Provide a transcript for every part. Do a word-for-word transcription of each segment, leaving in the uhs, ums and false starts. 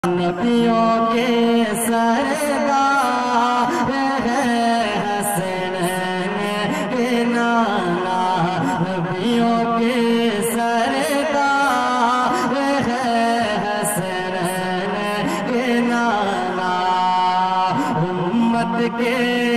نبیوں کے سردار ہے حسنین کے نانا، نبیوں کے سردار ہے حسنین کے نانا، امت کے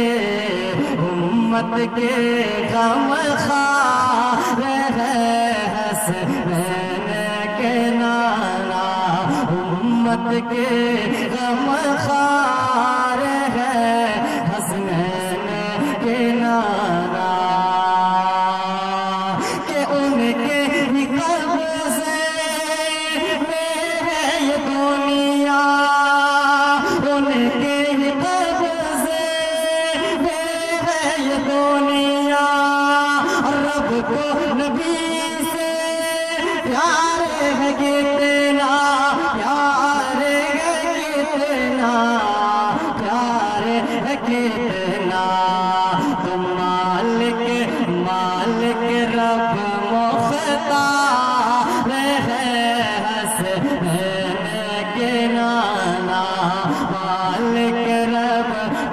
امت کے غم خوار ہے حسنین کے نانا، امت کے غم خوار ہے حسنین کے نانا، کہ ان کے ہی قبضے میں ہے یہ دنیا، ان کے ہی قبضے میں ہے یہ دنیا، رب کو نبی سے پیار ہے کتنا، پیار ہے کتنا، پیار ہے کتنا، تو مالک مالک رب مختار ہے حسنین کے نانا، مالک رب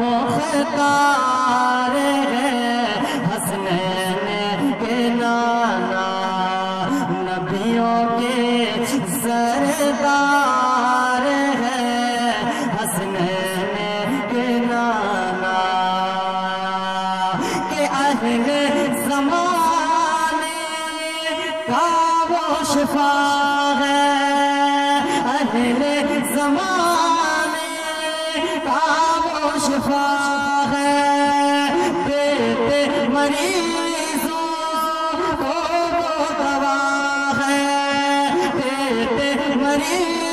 مختار ہے حسنین کے نانا، نبیوں کے سردار ہے حسنین کے نانا، کہ اہل زمانے کا وہ شفا ہے، اہل زمانے کا وہ شفا ہے، دیتے مریضوں کو وہ دوا ہے، دیتے مریض